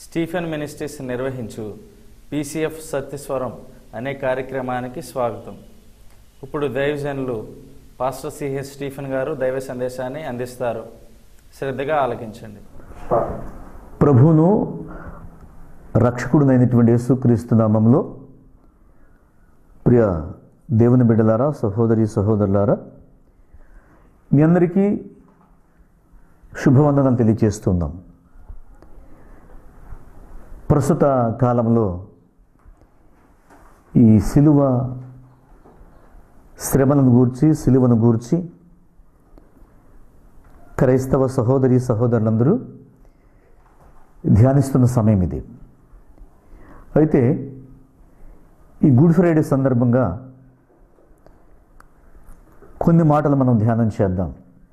Stephen ministries నిర్వహించు PCF Satyaswaram అనే కార్యక్రమానికి స్వాగతం. ఇప్పుడు దైవజనులు పాస్టర్ సిహెచ్ స్టీఫెన్ గారు దైవ సందేశాన్ని అందిస్తారు. శ్రద్ధగా ఆలకించండి. ప్రభువును రక్షకుడునైనటువంటి యేసుక్రీస్తు నామములో ప్రియ దేవుని బిడ్డలారా, సహోదరి సహోదరులారా, మీ అందరికీ శుభవందనాలు తెలియజేస్తున్నాం. ప్రస్తుత కాలంలో ఈ సిలువ శ్రమలను గూర్చి, సిలువను గూర్చి క్రైస్తవ సహోదరి సహోదరులందరూ ధ్యానిస్తున్న సమయం ఇది. అయితే ఈ గుడ్ ఫ్రైడే సందర్భంగా కొన్ని మాటలు మనం ధ్యానం చేద్దాం.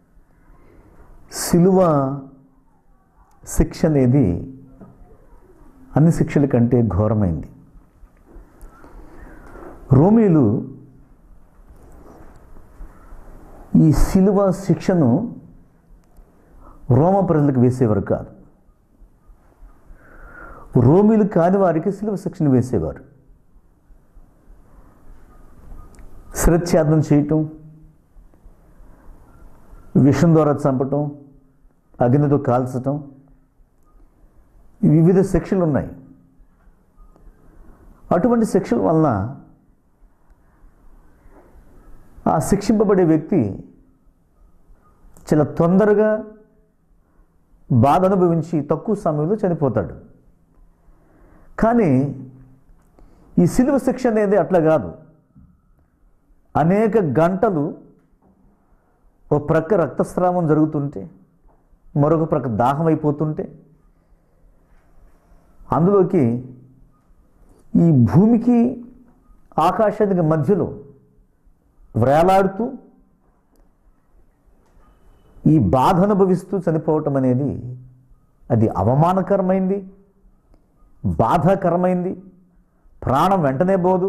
సిలువ శిక్ష అనేది అన్ని శిక్షల కంటే ఘోరమైంది. రోమీలు ఈ సిలువ శిక్షను రోమ ప్రజలకు వేసేవారు కాదు. రోమీలు కాని వారికి సిలువ శిక్షను వేసేవారు. శిరచ్ఛేదనం చేయటం, విషం ద్వారా చంపటం, అగ్నితో కాల్చటం, వివిధ శిక్షలు ఉన్నాయి. అటువంటి శిక్షల వలన ఆ శిక్షింపబడే వ్యక్తి చాలా తొందరగా బాధ అనుభవించి తక్కువ సమయంలో చనిపోతాడు. కానీ ఈ సిలువ శిక్ష అనేది అట్లా కాదు. అనేక గంటలు ఒక ప్రక్క రక్తస్రావం జరుగుతుంటే, మరొక ప్రక్క దాహం అయిపోతుంటే, అందులోకి ఈ భూమికి ఆకాశానికి మధ్యలో వ్రేలాడుతూ ఈ బాధ అనుభవిస్తూ చనిపోవటం అనేది అది అవమానకరమైంది, బాధాకరమైంది. ప్రాణం వెంటనే పోదు.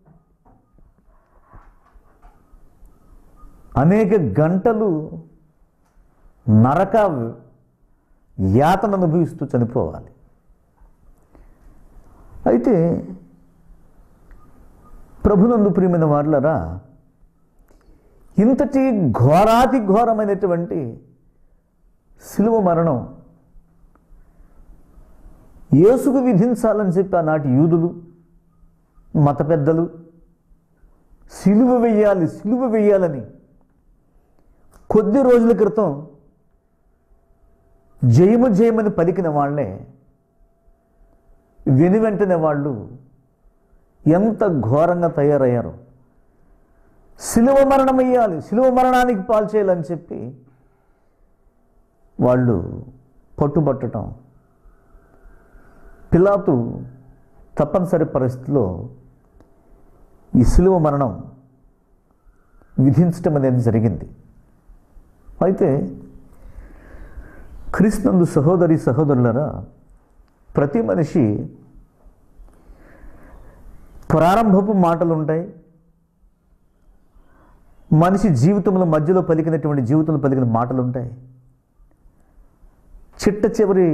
అనేక గంటలు నరక యాతన అనుభవిస్తూ చనిపోవాలి. అయితే ప్రభునందు ప్రియమైన వారులారా, ఇంతటి ఘోరాతి ఘోరమైనటువంటి సిలువ మరణం యేసుకు విధించాలని చెప్పి ఆనాటి యూదులు, మత పెద్దలు సిలువ వెయ్యాలని కొద్ది రోజుల క్రితం జయమని పలికిన వాళ్ళే వెనువెంటనే వాళ్ళు ఎంత ఘోరంగా తయారయ్యారు. సిలువ మరణం వెయ్యాలి, సిలువ మరణానికి పాల్చేయాలని చెప్పి వాళ్ళు పట్టుబట్టడం, పిలాతు తప్పనిసరి పరిస్థితిలో ఈ సిలువ మరణం విధించటం అనేది జరిగింది. అయితే క్రీస్తునందు సహోదరి సహోదరులారా, ప్రతి మనిషి ప్రారంభపు మాటలు ఉంటాయి. మనిషి జీవితంలో మధ్యలో పలికిన మాటలు ఉంటాయి. చిట్ట చివరి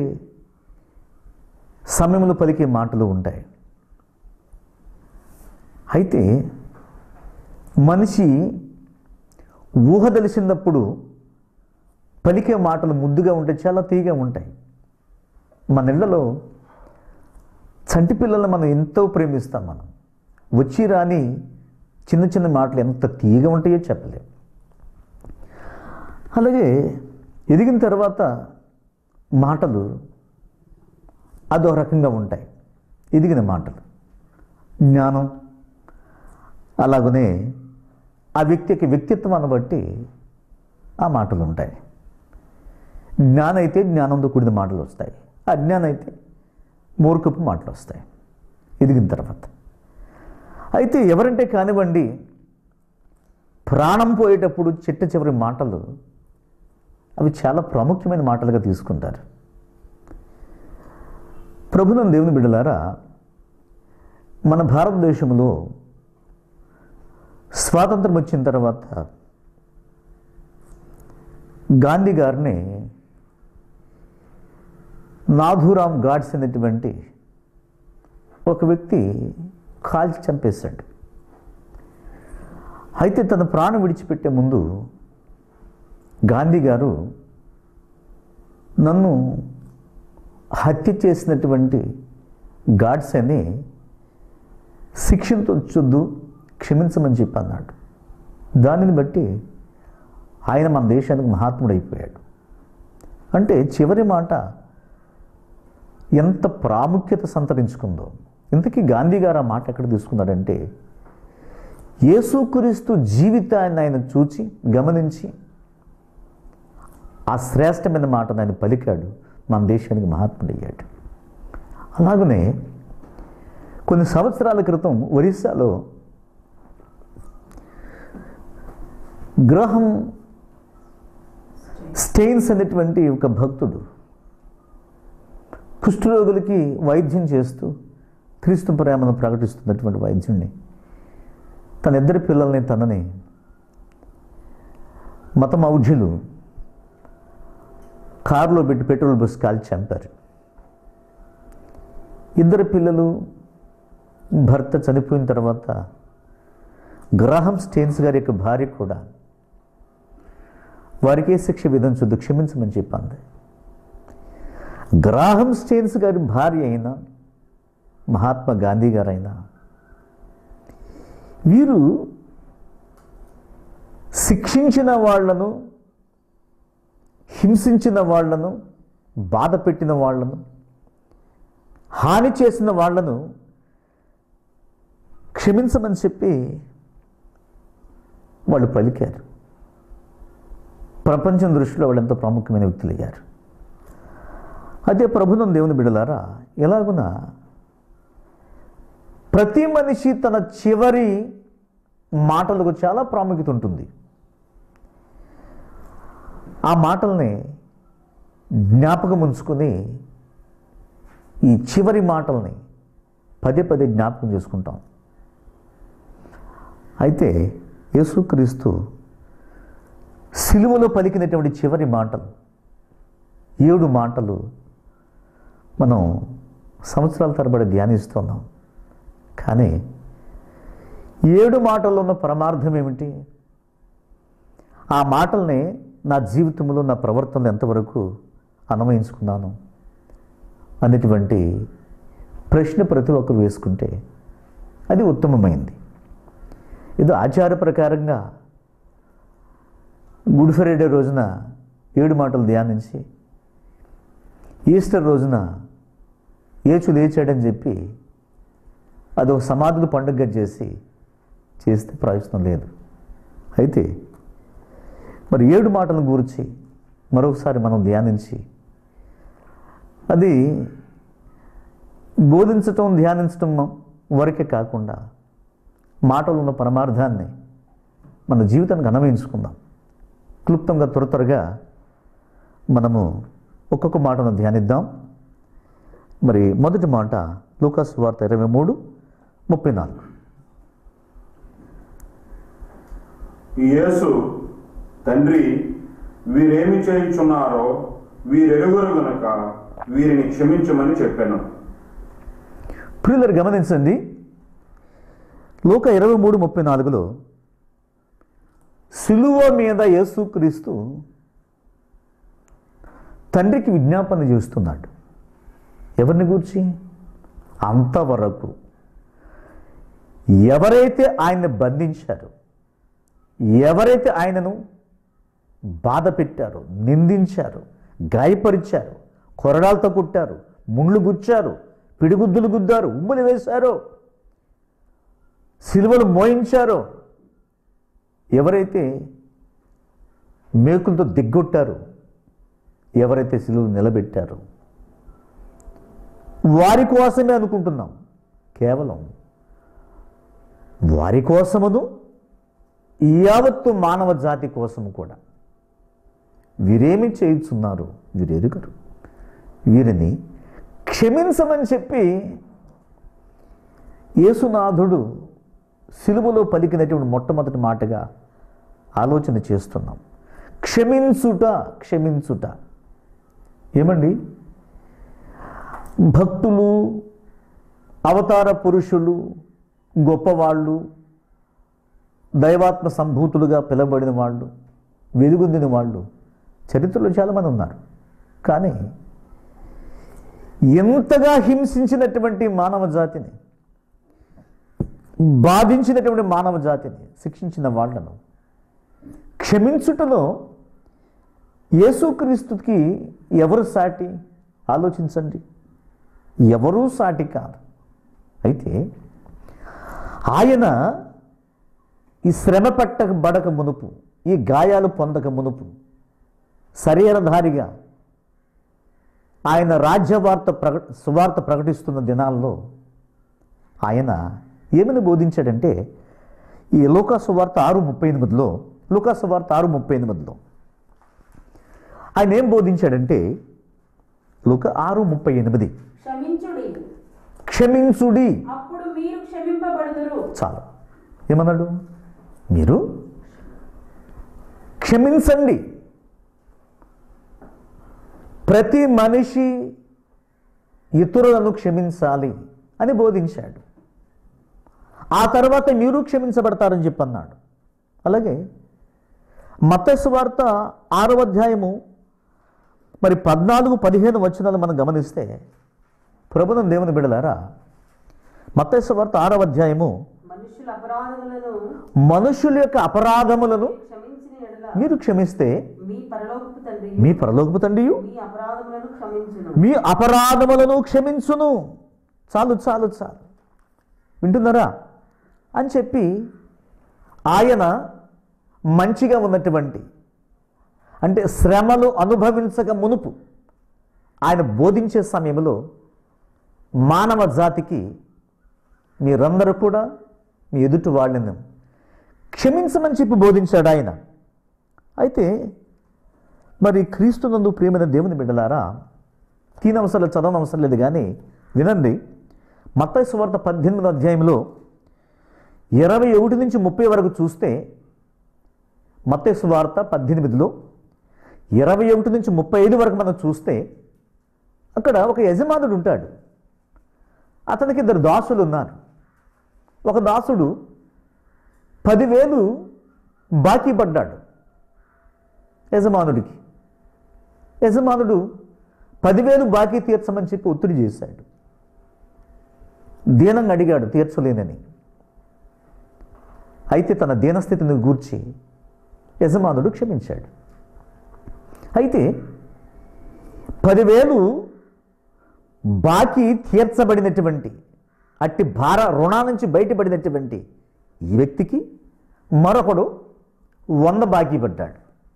సమయంలో పలికే మాటలు ఉంటాయి. అయితే మనిషి ఊహ తెలిసినప్పుడు పలికే మాటలు ముద్దుగా ఉంటాయి, చాలా తీయగా ఉంటాయి. మన ఇళ్లలో చంటి పిల్లలను మనం ఎంతో ప్రేమిస్తాం. మనం వచ్చి రాని చిన్న చిన్న మాటలు ఎంత తీయగా ఉంటాయో చెప్పలేం. అలాగే ఎదిగిన తర్వాత మాటలు అదో రకంగా ఉంటాయి. ఎదిగిన మాటలు, జ్ఞానం, అలాగనే ఆ వ్యక్తికి వ్యక్తిత్వాన్ని బట్టి ఆ మాటలు ఉంటాయి. జ్ఞానం అయితే జ్ఞానంతో కూడిన మాటలు వస్తాయి, అజ్ఞానం అయితే మూర్ఖపు మాటలు వస్తాయి ఎదిగిన తర్వాత. అయితే ఎవరంటే కానివ్వండి, ప్రాణం పోయేటప్పుడు చిట్ట చివరి మాటలు అవి చాలా ప్రాముఖ్యమైన మాటలుగా తీసుకుంటారు. ప్రభునందు దేవుని బిడ్డలారా, మన భారతదేశంలో స్వాతంత్రం వచ్చిన తర్వాత గాంధీ గారిని నాథూరామ్ గాడ్స్ అనేటువంటి ఒక వ్యక్తి కాల్చి చంపేశాడు. అయితే తన ప్రాణం విడిచిపెట్టే ముందు గాంధీ గారు నన్ను హత్య చేసినటువంటి గాడ్సేని శిక్షించొద్దు, క్షమించమని చెప్పి అన్నాడు. దానిని బట్టి ఆయన మన దేశానికి మహాత్ముడైపోయాడు. అంటే చివరి మాట ఎంత ప్రాముఖ్యత సంతరించుకుందో. ఇంతకీ గాంధీ గారు ఆ మాట ఎక్కడ తీసుకున్నాడంటే, యేసుక్రీస్తు జీవితాన్ని ఆయన చూచి గమనించి ఆ శ్రేష్టమైన మాటను ఆయన పలికాడు, మన దేశానికి మహాత్ముడయ్యాడు. అలాగనే కొన్ని సంవత్సరాల క్రితం ఒరిస్సాలో గ్రహం స్టెయిన్స్ అనేటువంటి ఒక భక్తుడు కుష్ఠరోగులకి వైద్యం చేస్తూ క్రీస్తు ప్రేమను ప్రకటిస్తున్నటువంటి వైద్యుణ్ణి, తన ఇద్దరి పిల్లల్ని తనని మతమౌఢ్యులు కారులో పెట్టి పెట్రోల్ బస్ కాల్చి చంపారు. ఇద్దరు పిల్లలు భర్త చనిపోయిన తర్వాత గ్రాహం స్టెయిన్స్ గారి యొక్క భార్య కూడా వారికే శిక్ష విధించొద్దు, క్షమించమని చెప్పింది. గ్రాహం స్టెయిన్స్ గారి భార్య అయినా మహాత్మా గాంధీ గారైనా వీరు శిక్షించిన వాళ్లను, హింసించిన వాళ్లను, బాధ పెట్టిన వాళ్లను, హాని చేసిన వాళ్లను క్షమించమని చెప్పి వాళ్ళు పలికారు. ప్రపంచం దృష్టిలో వాళ్ళు ఎంతో ప్రాముఖ్యమైన వ్యక్తులు అయ్యారు. అదే ప్రభుత్వం దేవుని బిడ్డలారా, ఎలాగున ప్రతి మనిషి తన చివరి మాటలకు చాలా ప్రాముఖ్యత ఉంటుంది. ఆ మాటల్ని జ్ఞాపకం ఉంచుకొని ఈ చివరి మాటల్ని పదే పదే జ్ఞాపకం చేసుకుంటాం. అయితే యేసుక్రీస్తు సిలువలో పలికినటువంటి చివరి మాటలు 7 మాటలు మనం సంవత్సరాల తరబడి ధ్యానిస్తున్నాం. కానీ 7 మాటల్లో ఉన్న పరమార్థం ఏమిటి? ఆ మాటల్ని నా జీవితంలో, నా ప్రవర్తనలో ఎంతవరకు అన్వయించుకున్నాను అనేటువంటి ప్రశ్న ప్రతి ఒక్కరు వేసుకుంటే అది ఉత్తమమైంది. ఏదో ఆచార ప్రకారంగా గుడ్ ఫ్రైడే రోజున 7 మాటలు ధ్యానించి ఈస్టర్ రోజున యేసు లేచాడని చెప్పి అదొక సమాధుల పండుగ చేస్తే ప్రయోజనం లేదు. అయితే మరి 7 మాటలను గురించి మరొకసారి మనం ధ్యానించి అది బోధించటం, ధ్యానించటం వరకే కాకుండా మాటలు ఉన్న పరమార్థాన్ని మన జీవితానికి అన్వయించుకుందాం. క్లుప్తంగా త్వరగా మనము ఒక్కొక్క మాటను ధ్యానిద్దాం. మరి మొదటి మాట లూకాసు వార్త 23:34. యేసు, తండ్రి, వీరేమి చేయుచున్నారో వీరెరుగురు గనుక వీరిని క్షమించమని చెప్పాను. ప్రియులారా గమనించండి, లూకా 23:34లో సిలువ మీద యేసుక్రీస్తు తండ్రికి విజ్ఞాపన చేస్తున్నాడు. ఎవరిని గూర్చి? అంతవరకు ఎవరైతే ఆయన్ని బంధించారో, ఎవరైతే ఆయనను బాధ పెట్టారో, నిందించారో, గాయపరిచారో, కొరడాలతో కుట్టారు, ముండ్లు గుచ్చారు, పిడిగుద్దులు గుద్దారు, ఉమ్ములు వేశారో, సిలువలు మోయించారో, ఎవరైతే మేకులతో దిగ్గొట్టారో, ఎవరైతే సిలువలు నిలబెట్టారో వారి కోసమే అనుకుంటున్నాం. కేవలం వారి కోసమును, యావత్తు మానవ జాతి కోసము కూడా. వీరేమి చేయుచున్నారు వీరెరుగరు, వీరిని క్షమించమని చెప్పి యేసునాథుడు సిలువలో పలికినటువంటి మొట్టమొదటి మాటగా ఆలోచన చేస్తున్నాం. క్షమించుట, క్షమించుట. ఏమండి, భక్తులు, అవతార పురుషులు, గొప్పవాళ్ళు, దైవాత్మ సంభూతులుగా పిలవబడిన వాళ్ళు, వెలుగొందిన వాళ్ళు చరిత్రలో చాలామంది ఉన్నారు. కానీ ఎంతగా హింసించినటువంటి మానవ జాతిని, బాధించినటువంటి మానవ జాతిని, శిక్షించిన వాళ్ళను క్షమించుటలో యేసుక్రీస్తుకి ఎవరు సాటి? ఆలోచించండి. ఎవరూ సాటి కాదు. అయితే ఆయన ఈ శ్రమ పట్టబడక మునుపు, ఈ గాయాలు పొందక మునుపు, శరీరధారిగా ఆయన సువార్త ప్రకటిస్తున్న దినాల్లో ఆయన ఏమని బోధించాడంటే, ఈ లూకాసు వార్త 6:38లో, లూకాసు వార్త 6:38లో ఆయన ఏం బోధించాడంటే, లూకా 6:38, క్షమించుడి అప్పుడు మీరు క్షమింపబడుదురు. చాలు. ఏమన్నాడు? మీరు క్షమించండి. ప్రతి మనిషి ఇతరులను క్షమించాలి అని బోధించాడు. ఆ తర్వాత మీరు క్షమించబడతారని చెప్పన్నాడు. అలాగే మత్తయి సువార్త 6వ అధ్యాయము 14-15 వచనాలు మనం గమనిస్తే, ప్రభువును దేవుని బిడ్డలారా, మత్తయి సువార్త 6వ అధ్యాయము, మనుషుల యొక్క అపరాధములను మీరు క్షమిస్తే మీ పరలోకపు తండ్రియు మీ అపరాధములను క్షమించును. చాలు చాలు చాలు. వింటున్నారా? అని చెప్పి ఆయన మంచిగా ఉన్నటువంటి, అంటే శ్రమలు అనుభవించక మునుపు ఆయన బోధించే సమయంలో మానవ జాతికి మీరందరూ కూడా మీ ఎదుటి వాళ్ళని క్షమించమని చెప్పి బోధించాడు ఆయన. అయితే మరి క్రీస్తునందు ప్రియమైన దేవుని బిడ్డలారా, తీనవసరం చదవనవసరం లేదు, కానీ వినండి. మత్తయి సువార్త 18వ అధ్యాయంలో 21-30 వరకు చూస్తే, మత్తయి సువార్త 18లో 21-35 వరకు మనం చూస్తే, అక్కడ ఒక యజమానుడు ఉంటాడు. అతనికి 2 దాసులు ఉన్నారు. ఒక దాసుడు 10,000 బాకీ పడ్డాడు యజమానుడికి. యజమానుడు 10,000 బాకీ తీర్చమని చెప్పి ఒత్తిడి చేశాడు. దీనంగా అడిగాడు తీర్చలేనని. అయితే తన దీనస్థితిని గూర్చి యజమానుడు క్షమించాడు. అయితే 10,000 బాకీ తీర్చబడినటువంటి, అట్టి రుణా నుంచి బయటపడినటువంటి ఈ వ్యక్తికి మరొకడు 100 బాకీ పడ్డాడు.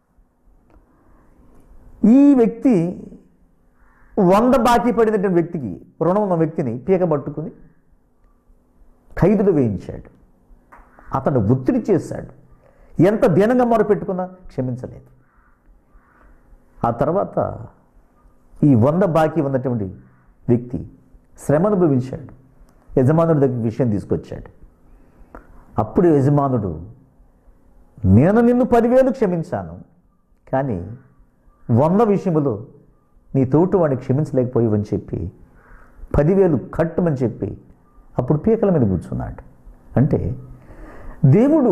ఈ వ్యక్తి 100 బాకీ పడినటువంటి వ్యక్తికి, రుణం ఉన్న వ్యక్తిని పీక పట్టుకుని ఖైదులు వేయించాడు. అతను ఒత్తిడి చేశాడు. ఎంత దీనంగా మొరపెట్టుకున్నా క్షమించలేదు. ఆ తర్వాత ఈ 100 బాకీ ఉన్నటువంటి వ్యక్తి శ్రమ అనుభవించాడు. యజమానుడి దగ్గర విషయం తీసుకొచ్చాడు. అప్పుడు యజమానుడు, నేను నిన్ను 10,000 క్షమించాను, కానీ 100 విషయంలో నీ తోటి వాడిని క్షమించలేకపోయావని చెప్పి 10,000 కట్టమని చెప్పి అప్పుడు పీకల మీద కూర్చున్నాడు. అంటే దేవుడు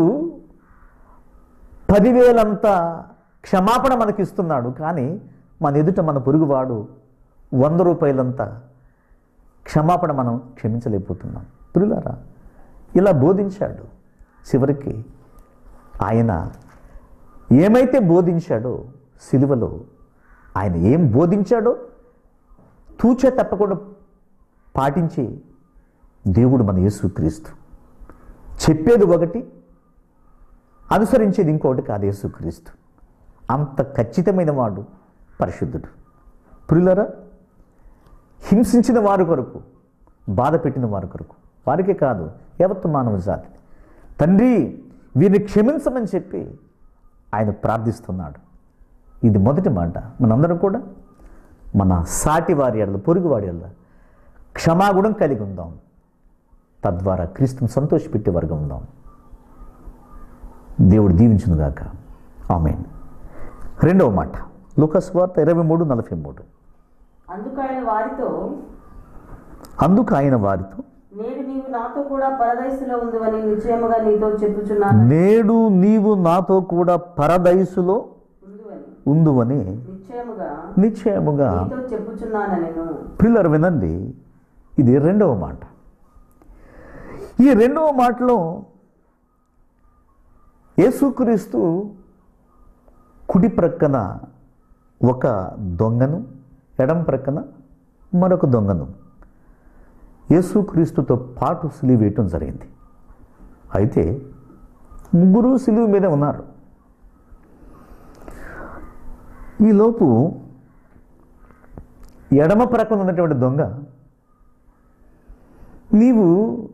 10,000 అంతా క్షమాపణ మనకిస్తున్నాడు, కానీ మన ఎదుట మన పొరుగువాడు 100 రూపాయలంతా క్షమాపణ మనం క్షమించలేకపోతున్నాం. ప్రియులారా, ఇలా బోధించాడు. చివరికి ఆయన ఏమైతే బోధించాడో సిలువలో, ఆయన ఏం బోధించాడో తూచే తప్పకుండా పాటించి దేవుడు మన యేసుక్రీస్తు. చెప్పేది ఒకటి, అనుసరించేది ఇంకొకటి కాదు. యేసుక్రీస్తు అంత ఖచ్చితమైన వాడు, పరిశుద్ధుడు. ప్రియులారా, హింసించిన వారి కొరకు, బాధ పెట్టిన వారి కొరకు, వారికే కాదు యావత్తు మానవ జాతి, తండ్రి వీరిని క్షమించమని చెప్పి ఆయన ప్రార్థిస్తున్నాడు. ఇది మొదటి మాట. మనందరం కూడా మన సాటి వారి ఎడల, పొరుగు వారి ఎడల క్షమాగుణం కలిగి ఉందాం. తద్వారా క్రీస్తుని సంతోషపెట్టే వర్గం ఉందాం. దేవుడు దీవించునుగాక. ఆమేన్. 2వ మాట, లూకా సువార్త 23:43. అందుకు ఆయన వారితో, అందుకు ఆయన వారితో, నేడు నీవు నాతో కూడా పరదైసులో ఉందని నిశ్చయముగా నీతో చెప్పుచున్నాను. నేడు నీవు నాతో కూడా పరదైసులో ఉందువని నిశ్చయముగా నీతో చెప్పుచున్నాను. పిల్లలు వినండి, ఇది రెండవ మాట. ఈ రెండవ మాటలో యేసుక్రీస్తు కుడి ప్రక్కన ఒక దొంగను, ఎడం ప్రక్కన మరొక దొంగను యేసుక్రీస్తుతో పాటు సిలువ వేయటం జరిగింది. అయితే ముగ్గురు సిలువ మీద ఉన్నారు. ఈలోపు ఎడమ ప్రక్కన ఉన్నటువంటి దొంగ, నీవు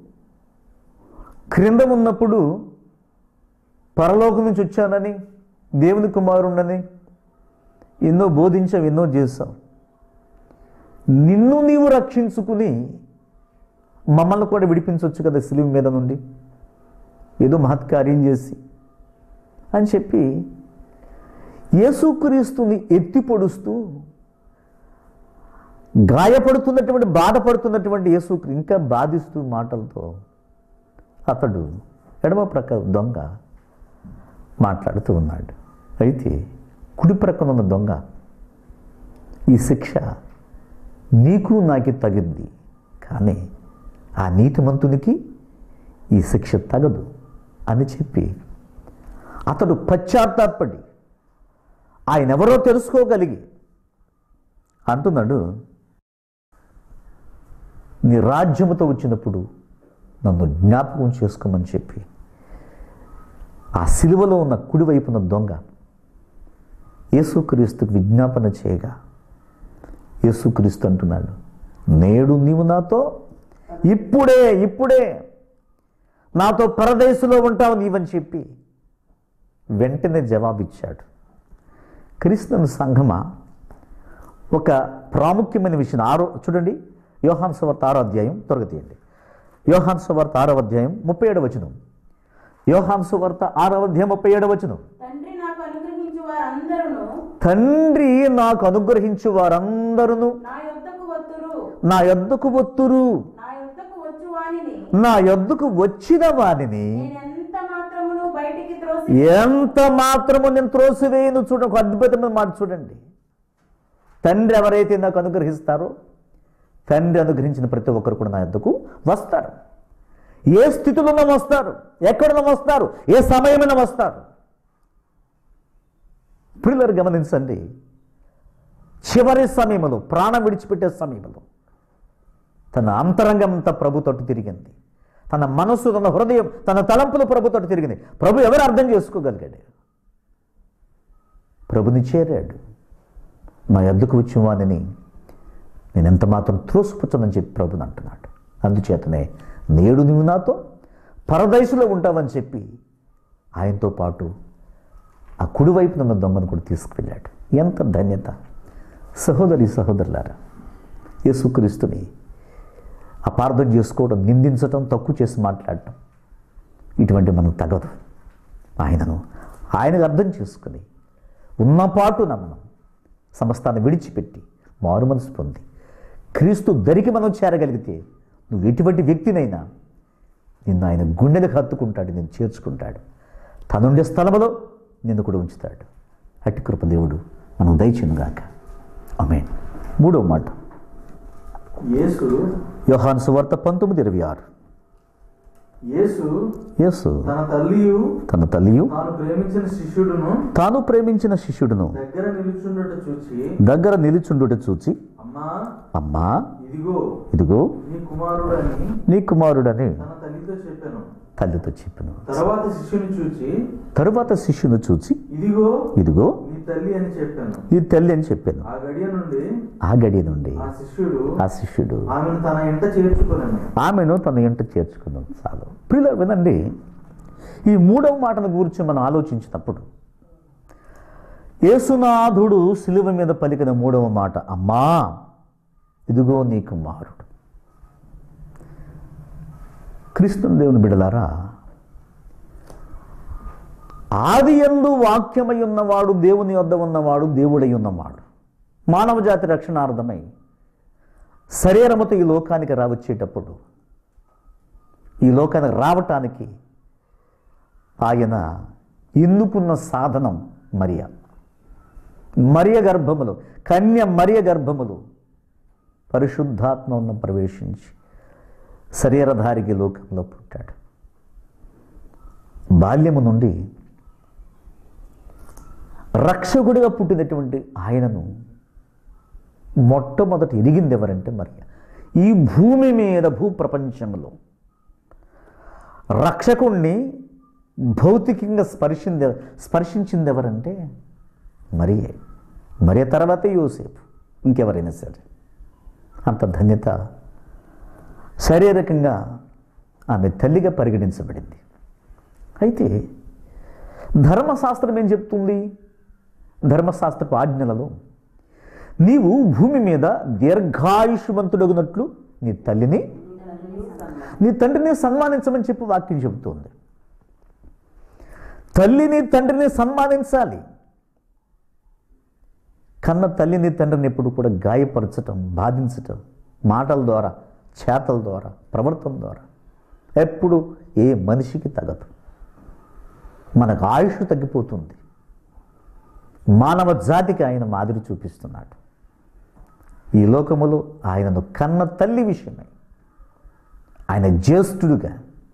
క్రింద ఉన్నప్పుడు పరలోకం నుంచి వచ్చానని, దేవుని కుమారుణ్ణని ఎన్నో బోధించావు, ఎన్నో చేశావు. నిన్ను నీవు రక్షించుకుని మమ్మల్ని కూడా విడిపించవచ్చు కదా సిలువ మీద నుండి, ఏదో మహత్కార్యం చేసి అని చెప్పి యేసుక్రీస్తుని ఎత్తి పొడుస్తూ, గాయపడుతున్నటువంటి బాధపడుతున్నటువంటి యేసుక్రీస్తు ఇంకా బాధిస్తూ మాటలతో అతడు ఎడమ ప్రక్క దొంగ మాట్లాడుతూ ఉన్నాడు. అయితే కుడి ప్రక్కన ఉన్న దొంగ, ఈ శిక్ష నీకు నాకి తగింది, కానీ ఆ నీతిమంతునికి ఈ శిక్ష తగదు అని చెప్పి అతడు పశ్చాత్తాపడి ఆయన ఎవరో తెలుసుకోగలిగి అంటున్నాడు, నీ రాజ్యముతో వచ్చినప్పుడు నన్ను జ్ఞాపకం చేసుకోమని చెప్పి ఆ సిలువలో ఉన్న కుడివైపున దొంగ యేసుక్రీస్తుకు విజ్ఞాపన చేయగా యేసుక్రీస్తు అంటున్నాడు, నేడు నీవు నాతో ఇప్పుడే నాతో పరదేశంలో ఉంటావు నీవని చెప్పి వెంటనే జవాబిచ్చాడు. క్రీస్తుని సంఘమా, ఒక ప్రాముఖ్యమైన విషయం చూడండి, యోహాను సువార్త 6వ అధ్యాయం, త్వరగా తీయండి. యోహాను సువార్త 6వ అధ్యాయం 37వ వచనం. యోహాను సువార్త 6వ అధ్యాయం 37వ వచనం. తండ్రి నాకు అనుగ్రహించు వారందరూ నా యొద్దకు వత్తురు, నా యొద్దకు వచ్చిన వారిని ఎంత మాత్రము నేను త్రోసివేయను. చూడండి, ఒక అద్భుతమైన మాట చూడండి. తండ్రి ఎవరైతే నాకు అనుగ్రహిస్తారో, తండ్రి అనుగ్రహించిన ప్రతి ఒక్కరు కూడా నా యొద్దకు వస్తారు. ఏ స్థితిలోనూ వస్తారు, ఎక్కడైనా వస్తారు, ఏ సమయమైనా వస్తారు. పిల్లలు గమనించండి, చివరి సమయంలో, ప్రాణం విడిచిపెట్టే సమయంలో తన అంతరంగం అంతా ప్రభు తట్టు తిరిగింది. తన మనస్సు, తన హృదయం, తన తలంపులు ప్రభు తట్టు తిరిగింది. ప్రభు ఎవరు అర్థం చేసుకోగలిగాడు? ప్రభుని చేరాడు. నా యొద్దకు వచ్చిన వానిని నేను ఎంత మాత్రం త్రోసిపుచ్చనని చెప్పి ప్రభుని అంటున్నాడు. అందుచేతనే నేడు నువ్వు నాతో పరదైసులో ఉంటావని చెప్పి ఆయనతో పాటు ఆ కుడివైపున ఉన్న దొంగను కూడా తీసుకువెళ్ళాడు. ఎంత ధన్యత! సహోదరి సహోదరులారా, యేసుక్రీస్తుని అపార్థం చేసుకోవడం, నిందించడం, తక్కువ చేసి మాట్లాడటం, ఇటువంటి మనకు తగదు. ఆయనకు అర్థం చేసుకుని ఉన్నపాటున మనం సమస్తాన్ని విడిచిపెట్టి మారు మనసు పొంది క్రీస్తు దరికి మనం చేరగలిగితే నువ్వు ఎటువంటి వ్యక్తినైనా నిన్ను ఆయన గుండెలకు హత్తుకుంటాడు, నిన్ను చేర్చుకుంటాడు. తనుండే స్థలంలో నిన్ను కూడా ఉంచుతాడు. అట్టి కృప దేవుడు మనం దయచేయుగాక. ఆమేన్. 3వ మాట, యోహాను సువార్త 19:26. యేసు తన తల్లియు తాను ప్రేమించిన శిష్యుడును దగ్గర నిలుచుండుట చూచి, అమ్మా ఇదిగో నీ కుమారుడని తల్లితో చెప్పెను. తరువాత శిష్యుని చూచి, ఇదిగో నీ తల్లి అని చెప్పాను. ఆ గడియ నుండి ఆ శిష్యుడు ఆమెను తన ఇంట చేర్చుకున్నాను. చాలు ప్రియులారా, వినండి. ఈ 3వ మాటను గురించి మనం ఆలోచించినప్పుడు యేసునాథుడు శిలువ మీద పలికిన 3వ మాట, అమ్మా ఇదిగో నీ కుమారుడు. క్రీస్తు దేవుని బిడ్డలారా, ఆది యందు వాక్యమై ఉన్నవాడు, దేవుని వద్ద ఉన్నవాడు, దేవుడై ఉన్నవాడు, మానవ జాతి రక్షణార్థమై శరీరముతో ఈ లోకానికి రావచ్చేటప్పుడు ఈ లోకానికి రావటానికి ఆయన ఎన్నుకున్న సాధనం మరియ గర్భములో, కన్య మరియ గర్భములో పరిశుద్ధాత్మ ప్రవేశించి శరీరధారికి లోకంలో పుట్టాడు. బాల్యము నుండి రక్షకుడిగా పుట్టినటువంటి ఆయనను మొట్టమొదటి ఎరిగింది ఎవరంటే మరియ. ఈ భూమి మీద భూప్రపంచంలో రక్షకుణ్ణి భౌతికంగా స్పర్శించింది ఎవరంటే మరియే. మరియ తర్వాతే యోసేపు, ఇంకెవరైనా సరే. అంత ధన్యత శారీరకంగా ఆమె తల్లిగా పరిగణించబడింది. అయితే ధర్మశాస్త్రం ఏం చెప్తుంది? ధర్మశాస్త్రపు ఆజ్ఞలలో నీవు భూమి మీద దీర్ఘాయుష్మంతుడగునట్లు నీ తల్లిని నీ తండ్రిని సన్మానించమని చెప్పి వాక్యం చెబుతోంది. తల్లిని తండ్రిని సన్మానించాలి. కన్న తల్లిని తండ్రిని ఎప్పుడు కూడా గాయపరచటం, బాధించటం, మాటల ద్వారా, చేతల ద్వారా, ప్రవర్తన ద్వారా ఎప్పుడు ఏ మనిషికి తగదు. మనకు ఆయుష్ తగ్గిపోతుంది. మానవ జాతికి ఆయన మాదిరి చూపిస్తున్నాడు. ఈ లోకములో ఆయనను కన్న తల్లి విషయమై ఆయన జ్యేష్ఠుడుగా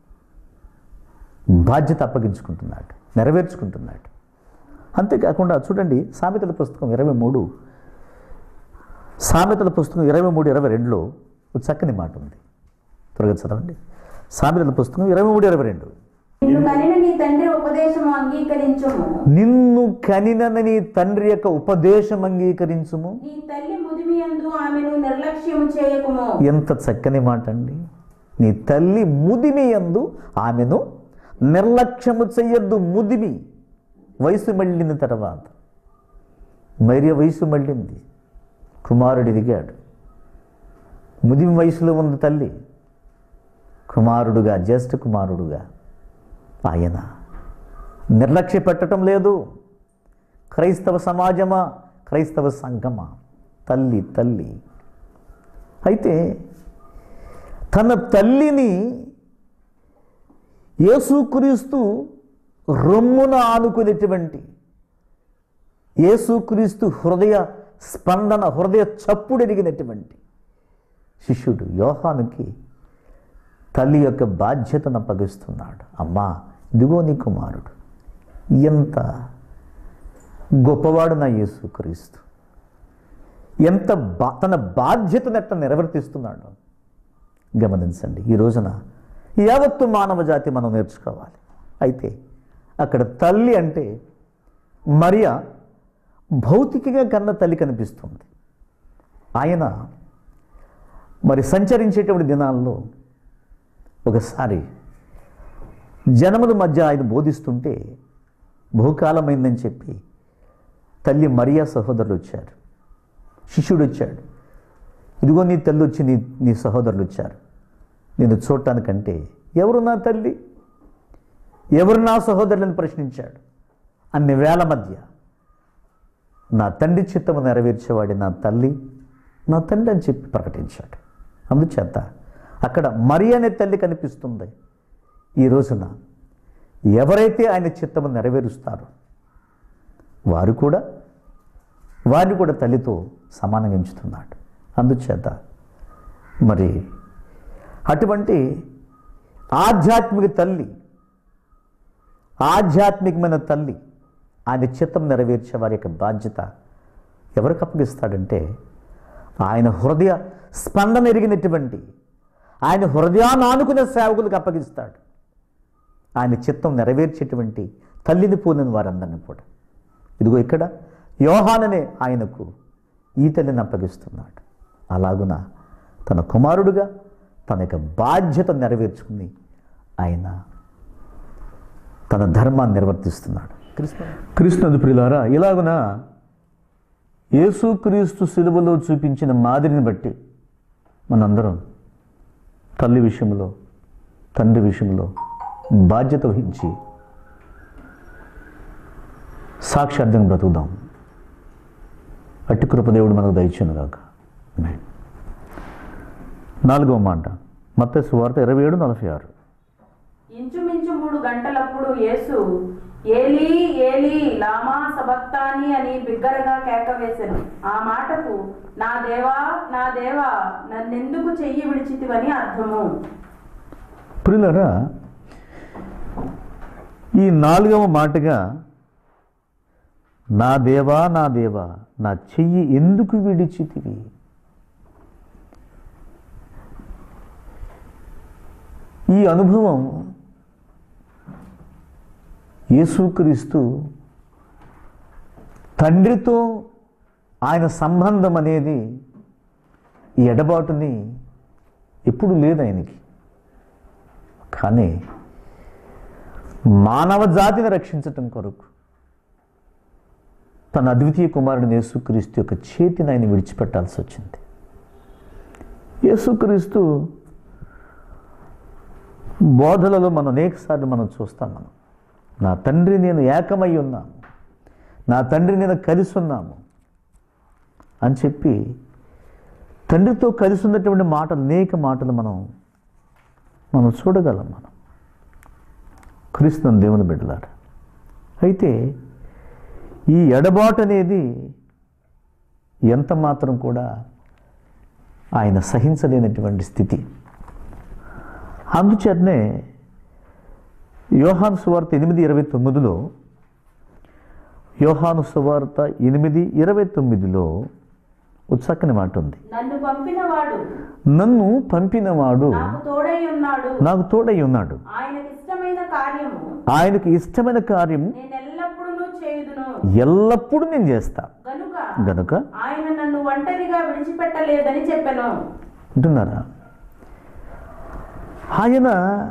బాధ్యత అప్పగించుకుంటున్నాడు, నెరవేర్చుకుంటున్నాడు. అంతేకాకుండా చూడండి, సామెతల పుస్తకం 23, సామెతల పుస్తకం 23:22లో ఒక చక్కని మాట ఉంది. త్వరగా చదవండి. సామెతల పుస్తకం 23:22. నిన్ను కనిన నీ తండ్రి ఉపదేశము అంగీకరించుము. నిన్ను కనిన నీ తండ్రి యొక్క ఉపదేశం అంగీకరించుము. నీ తల్లి ముదిమియందు ఆమెను నిర్లక్ష్యము చేయకుము. ఎంత చక్కని మాట అండి. నీ తల్లి ముదిమియందు ఆమెను నిర్లక్ష్యము చెయ్యొద్దు. ముదిమి వయసు మళ్ళిన తర్వాత మరియ వయసు మళ్ళింది, కుమారుడు ఎదిగాడు. ముదిమి వయసులో ఉంది తల్లి. కుమారుడుగా, జ్యేష్ఠ కుమారుడుగా ఆయన నిర్లక్ష్య పెట్టడం లేదు. క్రైస్తవ సమాజమా, క్రైస్తవ సంఘమా, తల్లి తల్లి. అయితే తన తల్లిని యేసుక్రీస్తు రొమ్మున ఆనుకునేటువంటి, యేసుక్రీస్తు హృదయ స్పందన, హృదయ చప్పుడు ఎరిగినటువంటి శిష్యుడు యోహానుకి తల్లి యొక్క బాధ్యతను అప్పగిస్తున్నాడు. అమ్మా, ఇదిగో నీ కుమారుడు. ఎంత గొప్పవాడు నా యేసుక్రీస్తు. ఎంత తన బాధ్యతను ఎట్లా నిర్వర్తిస్తున్నాడు గమనించండి. ఈ రోజున యావత్తు మానవ జాతి మనం నేర్చుకోవాలి. అయితే అక్కడ తల్లి అంటే మరియ భౌతికంగా కన్న తల్లి కనిపిస్తుంది. ఆయన మరి సంచరించేటువంటి దినాల్లో ఒకసారి జనముల మధ్య ఆయన బోధిస్తుంటే బహుకాలమైందని చెప్పి తల్లి మరియా సహోదరులు వచ్చారు. శిష్యుడు వచ్చాడు, ఇదిగో నీ తల్లి వచ్చి నీ సహోదరులు వచ్చారు నేను చూడటానికంటే, ఎవరు నా తల్లి, ఎవరు నా సహోదరులను ప్రశ్నించాడు. అన్ని వేల మధ్య నా తండ్రి చిత్తము నెరవేర్చేవాడి నా తల్లి, నా తండ్రి అని చెప్పి ప్రకటించాడు. అందుచేత అక్కడ మరి అనే తల్లి కనిపిస్తుంది. ఈ రోజున ఎవరైతే ఆయన చిత్తము నెరవేరుస్తారో వారిని కూడా తల్లితో సమానంగా ఎంచుతున్నాడు. అందుచేత మరి అటువంటి ఆధ్యాత్మిక తల్లి, ఆధ్యాత్మికమైన తల్లి ఆయన చిత్తం నెరవేర్చే వారి యొక్క బాధ్యత ఎవరికి అప్పగిస్తాడంటే, ఆయన హృదయ స్పందన ఎరిగినటువంటి, ఆయన హృదయాన్ని ఆనుకునే సేవకులకు అప్పగిస్తాడు. ఆయన చిత్తం నెరవేర్చేటువంటి తల్లిని పోలిన వారందరినీ కూడా. ఇదిగో ఇక్కడ యోహాననే ఆయనకు ఈ తల్లిని అప్పగిస్తున్నాడు. అలాగున తన కుమారుడుగా తన యొక్క బాధ్యత నెరవేర్చుకుని ఆయన తన ధర్మాన్ని నిర్వర్తిస్తున్నాడు. క్రీస్తు ప్రియులారా, ఇలాగున యేసుక్రీస్తు సిలువలో చూపించిన మాదిరిని బట్టి మనందరం తల్లి విషయంలో, తండ్రి విషయంలో బాధ్యత వహించి సాక్షార్థంగా బ్రతుకుదాం. అట్టి కృపదేవుడు మనకు దయచేయును గాక. ఆమేన్. 4వ మాట మత్తయి సువార్త 27:46. ఇంచుమించు 3 గంటలప్పుడు యేసు ఏలీ ఏలీ లామా సబక్తాని అని బిగ్గరగా కేక వేసెను. ఆ మాటకు నా దేవా నా దేవా నన్నెందుకు చెయ్యి విడిచితివని అర్థము. ప్రియులారా, ఈ 4వ మాటగా నా దేవా నా దేవా నా చెయ్యి ఎందుకు విడిచితివి, ఈ అనుభవం యేసుక్రీస్తు తండ్రితో ఆయన సంబంధం అనేది ఈ ఎడబాటుని ఎప్పుడు లేదు ఆయనకి. కానీ మానవ జాతిని రక్షించటం కొరకు తన అద్వితీయ కుమారుని యేసుక్రీస్తు యొక్క చేతిని ఆయన విడిచిపెట్టాల్సి వచ్చింది. యేసుక్రీస్తు బోధలలో మనం అనేకసార్లు మనం చూస్తాం. నా తండ్రి నేను ఏకమై ఉన్నాము, నా తండ్రి నేను కలిసి ఉన్నాము అని చెప్పి తండ్రితో కలిసి ఉన్నటువంటి మాటలు, అనేక మాటలు మనం చూడగలం. మనం క్రీస్తుని దేవుని బిడ్డలారా, అయితే ఈ ఎడబాటు అనేది ఎంత మాత్రం కూడా ఆయన సహించలేనటువంటి స్థితి. అందుచేతనే యోహాను సువార్త 8:29లో యోహాను సువార్త 8:29లో చక్కని మాట ఉంది. నన్ను పంపినవాడు నాకు తోడై ఉన్నాడు, ఆయనకి ఇష్టమైన కార్యము ఎల్లప్పుడూ నేను చేస్తా గనుక ఆయన నన్ను ఒంటరిగా విడిచిపెట్టలేదని చెప్పాను. అంటున్నారా? ఆయన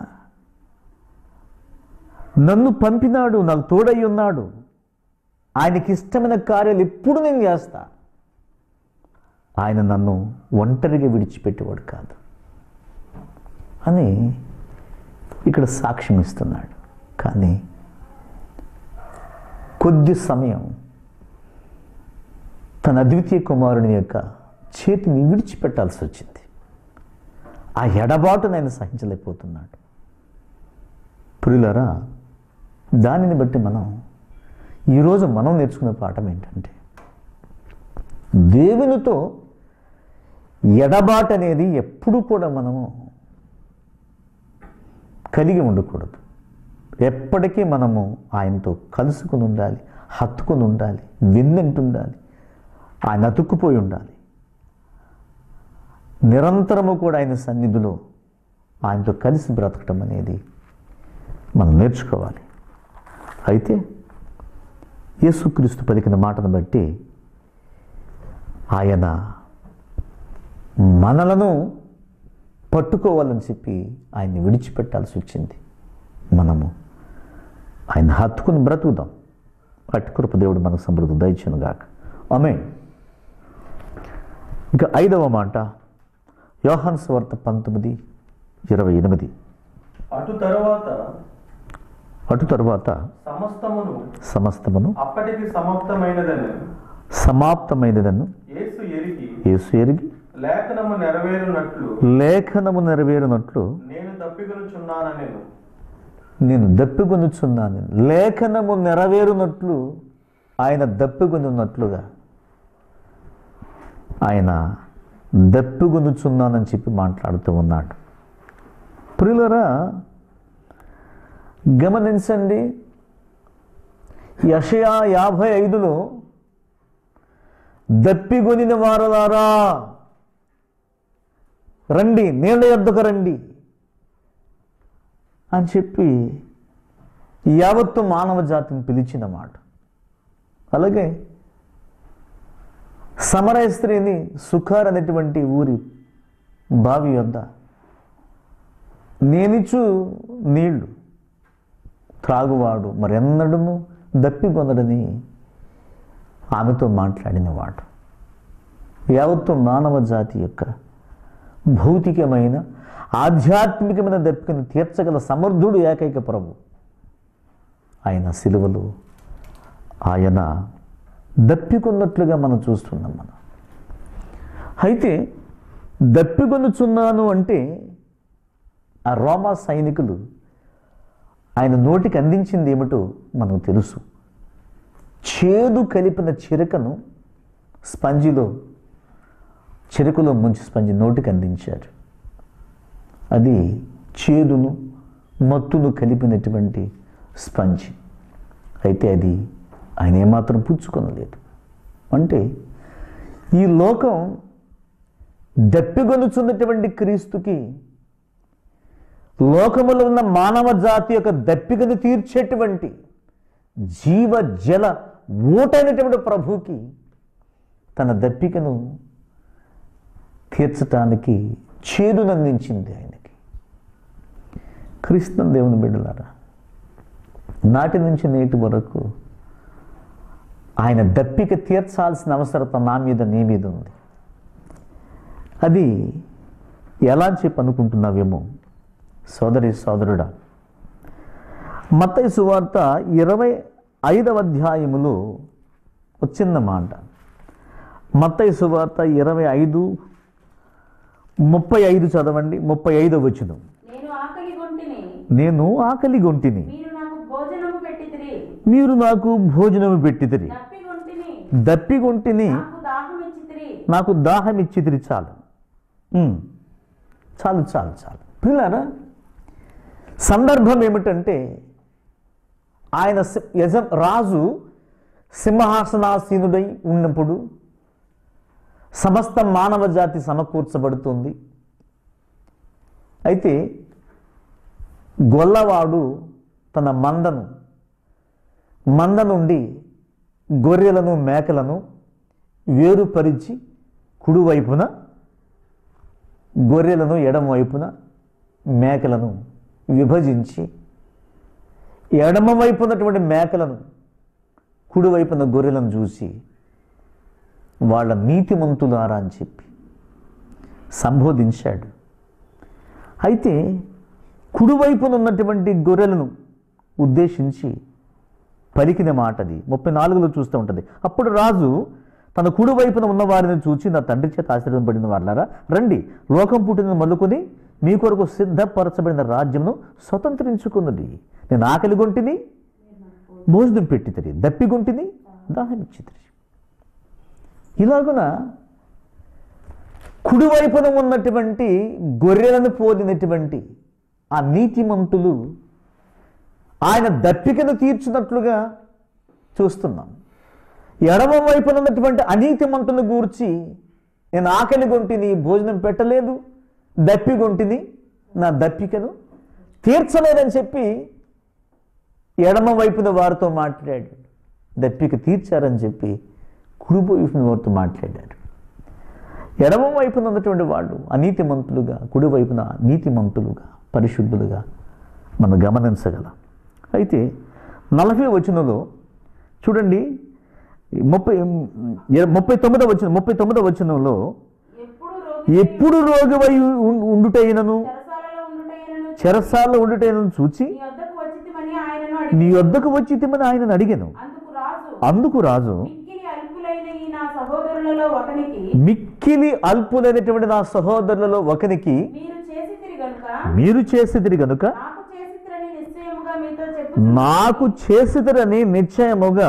నన్ను పంపినాడు, నాకు తోడై ఉన్నాడు, ఆయనకి ఇష్టమైన కార్యాలు ఎప్పుడు నేను చేస్తా, ఆయన నన్ను ఒంటరిగా విడిచిపెట్టేవాడు కాదు అని ఇక్కడ సాక్ష్యం ఇస్తున్నాడు. కానీ కొద్ది సమయం తన అద్వితీయ కుమారుని యొక్క చేతిని విడిచిపెట్టాల్సి వచ్చింది. ఆ ఎడబాటును ఆయన సహించలేకపోతున్నాడు. ప్రియులారా, దానిని బట్టి ఈరోజు మనం నేర్చుకునే పాఠం ఏంటంటే, దేవునితో ఎడబాటు అనేది ఎప్పుడు కూడా మనము కలిగి ఉండకూడదు. ఎప్పటికీ మనము ఆయనతో కలుసుకుని ఉండాలి, హత్తుకుని ఉండాలి, విన్నంటుండాలి, ఆయన అతుక్కుపోయి ఉండాలి. నిరంతరము కూడా ఆయన సన్నిధిలో ఆయనతో కలిసి బ్రతకటం అనేది మనం నేర్చుకోవాలి. అయితే యేసుక్రీస్తు పలికిన మాటను బట్టి ఆయన మనలను పట్టుకోవాలని చెప్పి ఆయన్ని విడిచిపెట్టాల్సి వచ్చింది. మనము ఆయన హత్తుకుని బ్రతుకుదాం. అట్టి కృప దేవుడు మనకు సమృద్ధి దయచేయును గాక. ఆమేన్. ఇక 5వ మాట యోహాను సువార్త 19:28. అటు తరువాత సమస్తమును అప్పటికి సమాప్తమైనదను యేసు ఎరిగి లేఖనము నెరవేరునట్లు నేను దప్పిగొనుచున్నాను. లేఖనము నెరవేరునట్లు ఆయన దప్పిగొనున్నట్లుగా ఆయన దప్పిగొనుచున్నానని చెప్పి మాట్లాడుతూ ఉన్నాడు. ప్రియులారా, గమనించండి, యెషయా 55లో దప్పిగొనిన వారలారా రండి, నీళ్ళ యొద్దకు రండి అని చెప్పి యావత్తు మానవ జాతిని పిలిచిన మాట. అలాగే సమరయ స్త్రీని సుఖార్ అనేటువంటి ఊరి బావి యొద్ద నేనిచ్చు నీళ్లు త్రాగువాడు మరెన్నడూ దప్పిగొనడని ఆమెతో మాట్లాడినవాడు. యావత్తు మానవ జాతి యొక్క భౌతికమైన ఆధ్యాత్మికమైన దప్పికను తీర్చగల సమర్థుడు ఏకైక ప్రభు. ఆయన సిలువలో ఆయన దప్పికొన్నట్లుగా మనం చూస్తున్నాం. అయితే దప్పిగొనుచున్నాను అంటే ఆ రోమా సైనికులు ఆయన నోటికి అందించింది ఏమిటో మనకు తెలుసు. చేదు కలిపిన చిరకను చెరుకులో ముంచి స్పంజి నోటికి అందించారు. అది చేదును మత్తును కలిపినటువంటి స్పంజ్. అయితే అది ఆయన ఏమాత్రం పుచ్చుకొనలేదు. అంటే ఈ లోకం దప్పిగొనుచున్నటువంటి క్రీస్తుకి లోకములో ఉన్న మానవ జాతి యొక్క దప్పికను తీర్చేటువంటి జీవ జల ఊటైనటువంటి ప్రభుకి తన దప్పికను తీర్చటానికి చేదునందించింది ఆయనకి. క్రీస్తు దేవుని బిడ్డలారా, నాటి నుంచి నేటి వరకు ఆయన దప్పిక తీర్చాల్సిన అవసరత నా మీద నీ మీద ఉంది. అది ఎలా చెప్పి అనుకుంటున్నావేమో సోదరి సోదరుడా. మత్తయి సువార్త 25వ అధ్యాయములో ఒక చిన్న మాట. మత్తయి సువార్త 25:35 చదవండి. 35వ వచనం. నేను ఆకలి గొంటిని, మీరు నాకు భోజనము పెట్టితిరి, దప్పిగొంటిని, నాకు దాహం ఇచ్చితిరి. చాలు చాలు చాలు చాలు పిల్లారా. సందర్భం ఏమిటంటే ఆయన రాజు సింహాసనాసీనుడై ఉన్నప్పుడు సమస్త మానవ జాతి సమకూర్చబడుతుంది. అయితే గొల్లవాడు తన మంద నుండి గొర్రెలను మేకలను వేరుపరిచి కుడివైపున, గొర్రెలను ఎడమవైపున, మేకలను విభజించి ఎడమవైపు ఉన్నటువంటి మేకలను కుడివైపున గొర్రెలను చూసి వాళ్ళ నీతిమంతులారా అని చెప్పి సంబోధించాడు. అయితే కుడివైపున ఉన్నటువంటి గొర్రెలను ఉద్దేశించి పలికిన మాట అది 34లో చూస్తూ ఉంటుంది. అప్పుడు రాజు తన కుడివైపున ఉన్న వారిని చూచి, నా తండ్రి చేత ఆశీర్వదింపబడిన వారులారా, రండి, లోకం పుట్టిన మొదలుకొని మీ కొరకు సిద్ధపరచబడిన రాజ్యమును స్వతంత్రించుకున్నది. నేను ఆకలి గొంటిని, భోజనం పెట్టితిరి, దప్పిగొంటిని, దాహం ఇచ్చితిరి. ఇలాగున కుడివైపున ఉన్నటువంటి గొర్రెలను పోలినటువంటి ఆ నీతిమంతులు ఆయన దప్పికను తీర్చినట్లుగా చూస్తున్నాం. ఎడమ వైపున ఉన్నటువంటి అనీతిమంతులను గూర్చి, నేను ఆకలి గొంటిని, భోజనం పెట్టలేదు, దప్పిగొంటిని, నా దప్పికను తీర్చలేదని చెప్పి ఎడమ వైపున వారితో మాట్లాడాడు. దప్పిక తీర్చారని చెప్పి కుడివైపున వారితో మాట్లాడాడు. ఎడమ వైపున ఉన్నటువంటి వాళ్ళు అనీతిమంతులుగా, కుడివైపున నీతిమంతులుగా, పరిశుద్ధులుగా మనం గమనించగలం. అయితే 40వ వచనంలో చూడండి, 39వ వచనంలో, ఎప్పుడు రోగివై ఉండుటైనను, చెరసాలలో ఉండుటైనను చూచి నీ వద్దకు వచ్చితిమని ఆయనను అడిగాను. అందుకు రాజు, మిక్కిలి అల్పులైనటువంటి నా సహోదరులలో ఒకనికి మీరు చేసిదిరి గనుక నాకు చేసిదిరని నిశ్చయముగా.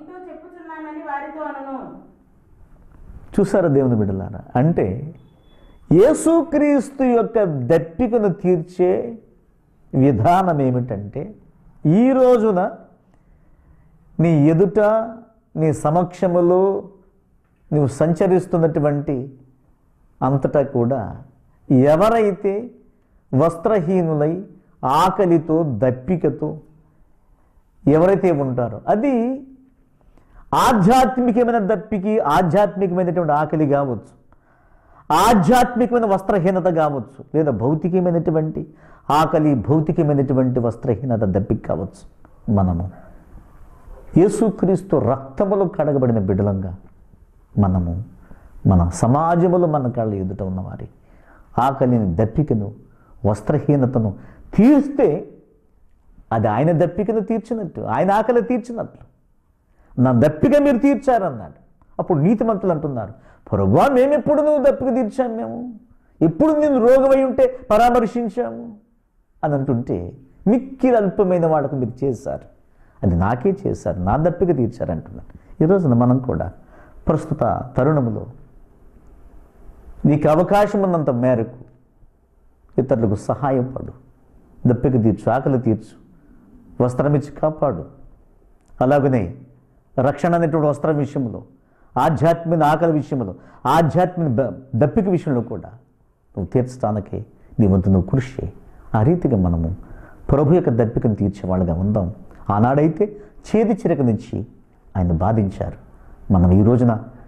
చూసారా దేవుని బిడ్డలారా, అంటే యేసుక్రీస్తు యొక్క దప్పికను తీర్చే విధానం ఏమిటంటే, ఈ రోజున నీ ఎదుట, నీ సమక్షములో నువ్వు సంచరిస్తున్నటువంటి అంతటా కూడా ఎవరైతే వస్త్రహీనులై ఆకలితో దప్పికతో ఎవరైతే ఉంటారో, అది ఆధ్యాత్మికమైన దప్పికి, ఆధ్యాత్మికమైనటువంటి ఆకలి కావచ్చు, ఆధ్యాత్మికమైన వస్త్రహీనత కావచ్చు, లేదా భౌతికమైనటువంటి ఆకలి, భౌతికమైనటువంటి వస్త్రహీనత దప్పిక కావచ్చు. మనము యేసుక్రీస్తు రక్తములో కడగబడిన బిడ్డలంగా మనము మన సమాజములో మన కళ్ళ ఎదుట ఉన్నవారి ఆకలిని, దప్పికను, వస్త్రహీనతను తీర్స్తే అది ఆయన దప్పికను తీర్చినట్టు, ఆయన ఆకలి తీర్చినట్లు. నా దప్పిక మీరు తీర్చారన్నాడు. అప్పుడు నీతిమంతులు అంటున్నారు, ప్రభువా, మేమెప్పుడు నువ్వు దప్పిక తీర్చాము, ఎప్పుడు నేను రోగమై ఉంటే పరామర్శించాము అని అంటుంటే మిక్కిలి అల్పమైన వాళ్ళకు మీరు చేశారు, అది నాకే చేశారు, నా దప్పిక తీర్చారంటున్నాను. ఈరోజున మనం కూడా ప్రస్తుత తరుణంలో నీకు అవకాశం ఉన్నంత మేరకు ఇతరులకు సహాయపడు, దప్పిక తీర్చు, ఆకలి తీర్చు, వస్త్రం ఇచ్చి కాపాడు. అలాగనే రక్షణ అనేటువంటి వస్త్రం విషయంలో, ఆధ్యాత్మిక ఆకలి విషయంలో, ఆధ్యాత్మిక దప్పిక విషయంలో కూడా నువ్వు తీర్చడానికి నీ వంతు నువ్వు కృషి చేయి. ఆ రీతిగా మనము ప్రభు యొక్క దప్పికను తీర్చేవాళ్ళుగా ఉందాం. ఆనాడైతే చేతి చిరక నుంచి ఆయన బాధించారు. మనం ఈ రోజున